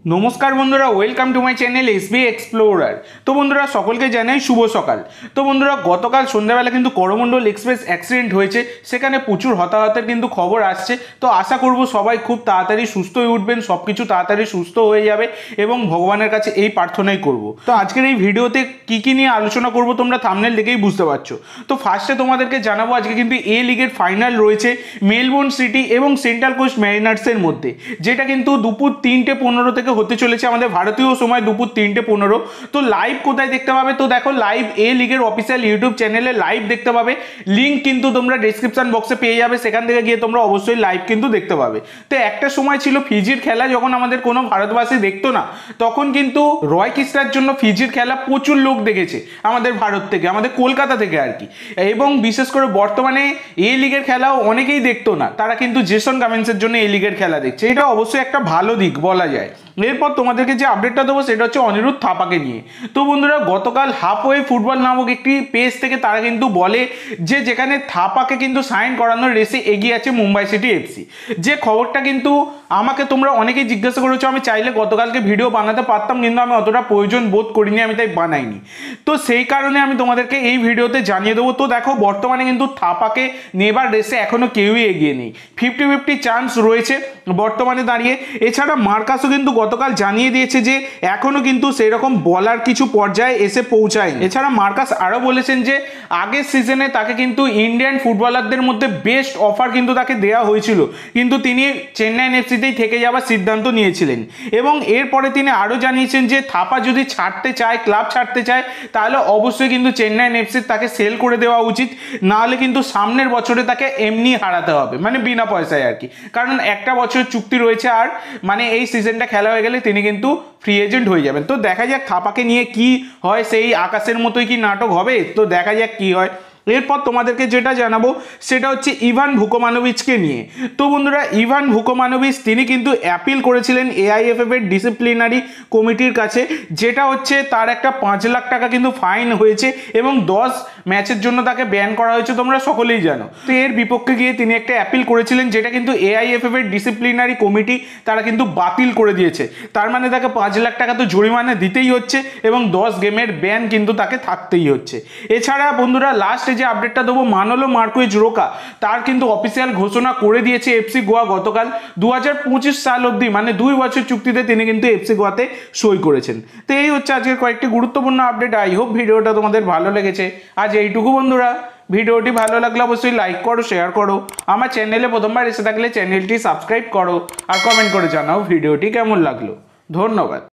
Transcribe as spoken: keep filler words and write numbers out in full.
नमस्कार बंधुरा welcome to my channel SB explorer. तो बंधुरा सकलके जानाई शुभ सकाल। तो बंधुरा गतकाल सन्ध्याबेला किन्तु करमंडल एक्सप्रेस एक्सिडेंट हयेछे, सेखाने प्रचुर हताहतेर किन्तु खबर आसछे। तो आशा करब सबाई खूब ताड़ाताड़ी सुस्थ हये उठबेन, सबकिछु ताड़ाताड़ी सुस्थ हये जाबे एबं भगवानेर काछे एई प्रार्थनाई करब। तो आजकेर एई भिडियोते कि कि निये आलोचना करब तोमरा थाम्बनेल देखेई बुझते पारछो। तो फार्स्टे तोमादेरके जानाबो आजके किन्तु ए लिगेर फाइनाल रयेछे मेलबोर्न सिटी एबं सेंट्राल कोस्ट मैरिनार्सের মধ্যে, যেটা কিন্তু দুপুর তিনটে পনেরো থেকে হতে চলেছে আমাদের ভারতীয় সময় দুপুর তিনটে পনেরো। তো লাইভ কোথায় দেখতে পাবে? তো দেখো লাইভ এ লিগের অফিসিয়াল ইউটিউব চ্যানেলে লাইভ দেখতে পাবে। লিঙ্ক কিন্তু তোমরা ডেসক্রিপশন বক্সে পেয়ে যাবে, সেখান থেকে গিয়ে তোমরা অবশ্যই লাইভ কিন্তু দেখতে পাবে। তো একটা সময় ছিল ফিজির খেলা যখন আমাদের কোনো ভারতবাসী দেখতো না, তখন কিন্তু রয় কিস্টার জন্য ফিজির খেলা প্রচুর লোক দেখেছে আমাদের ভারত থেকে, আমাদের কলকাতা থেকে আর কি। এবং বিশেষ করে বর্তমানে এ লিগের খেলাও অনেকেই দেখতো না, তারা কিন্তু জেসন কামিন্সের জন্য এ লিগের খেলা দেখছে। এটা অবশ্যই একটা ভালো দিক বলা যায়। এরপর তোমাদেরকে যে আপডেটটা দেবো সেটা হচ্ছে অনিরুদ্ধ থাপাকে নিয়ে। তো বন্ধুরা গতকাল হাফওয়ে ফুটবল নামক একটি পেজ থেকে তারা কিন্তু বলে যে যেখানে থাপাকে কিন্তু সাইন করানোর রেসে এগিয়ে আছে মুম্বাই সিটি এফসি। যে খবরটা কিন্তু আমাকে তোমরা অনেকেই জিজ্ঞাসা করেছো, আমি চাইলে গতকালকে ভিডিও বানাতে পারতাম কিন্তু আমি অতটা প্রয়োজন বোধ করিনি, আমি তাই বানাইনি। তো সেই কারণে আমি তোমাদেরকে এই ভিডিওতে জানিয়ে দেবো। তো দেখো বর্তমানে কিন্তু থাপাকে নেবার রেসে এখনো কেউই এগিয়ে নেই, ফিফটি ফিফটি চান্স রয়েছে বর্তমানে দাঁড়িয়ে। এছাড়া মার্কাসও কিন্তু গতকাল জানিয়ে দিয়েছে যে এখনো কিন্তু সেই রকম বলার কিছু পর্যায়ে এসে পৌঁছায়নি। এছাড়া মার্কাস আরও বলেছেন যে আগের সিজনে তাকে কিন্তু ইন্ডিয়ান ফুটবলারদের মধ্যে বেস্ট অফার কিন্তু তাকে দেওয়া হয়েছিল, কিন্তু তিনি চেন্নাই এফসিতেই থেকে যাওয়ার সিদ্ধান্ত নিয়েছিলেন। এবং এরপরে তিনি আরও জানিয়েছেন যে থাপা যদি ছাড়তে চায়, ক্লাব ছাড়তে চায়, তাহলে অবশ্যই কিন্তু চেন্নাই এফসির তাকে সেল করে দেওয়া উচিত, নাহলে কিন্তু সামনের বছরে তাকে এমনি হারাতে হবে, মানে বিনা পয়সায় আর কি। কারণ একটা বছরের চুক্তি রয়েছে, আর মানে এই সিজনটা খেলা হয়ে গেলে তিনি কিন্তু ফ্রি এজেন্ট হয়ে যাবেন। তো দেখা যাক থাপাকে নিয়ে কি হয়, সেই আকাশের মতোই কি নাটক হবে, তো দেখা যাক কি হয়। এরপর তোমাদেরকে যেটা জানাবো সেটা হচ্ছে ইভান ভুকোমানোভিচকে নিয়ে। তো বন্ধুরা ইভান ভুকোমানোভিচ তিনি কিন্তু অ্যাপিল করেছিলেন এআইএফএফ এর ডিসিপ্লিনারি কমিটির কাছে, যেটা হচ্ছে তার একটা পাঁচ লাখ টাকা কিন্তু ফাইন হয়েছে এবং দশ ম্যাচের জন্য তাকে ব্যান করা হয়েছে, তোমরা সকলেই জানো। তো এর বিপক্ষে গিয়ে তিনি একটা অ্যাপিল করেছিলেন, যেটা কিন্তু এআইএফএফ এর ডিসিপ্লিনারি কমিটি তারা কিন্তু বাতিল করে দিয়েছে। তার মানে তাকে পাঁচ লাখ টাকা তো জরিমানা দিতেই হচ্ছে এবং দশ গেমের ব্যান কিন্তু তাকে থাকতেই হচ্ছে। এছাড়া বন্ধুরা লাস্ট যে আপডেটটা দেবো মানোলো মার্কুয়েজ রোকা, তার কিন্তু অফিসিয়াল ঘোষণা করে দিয়েছে এফসি গোয়া গতকাল। দু হাজার পঁচিশ সাল অবধি মানে দুই বছর চুক্তিতে তিনি কিন্তু এফসি গোয়াতে সই করেছেন। তো এই হচ্ছে আজকের কয়েকটি গুরুত্বপূর্ণ আপডেট। আই হোপ ভিডিওটা তোমাদের ভালো লেগেছে। আজ এইটুকু বন্ধুরা, ভিডিওটি ভালো লাগলে অবশ্যই লাইক করো, শেয়ার করো, আমার চ্যানেলে প্রথমবার এসে থাকলে চ্যানেলটি সাবস্ক্রাইব করো আর কমেন্ট করে জানাও ভিডিওটি কেমন লাগলো। ধন্যবাদ।